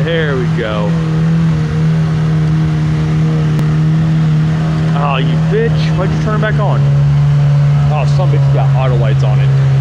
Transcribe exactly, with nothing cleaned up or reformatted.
There we go. Oh, you bitch. Why'd you turn it back on? Oh, some bitch got auto lights on it.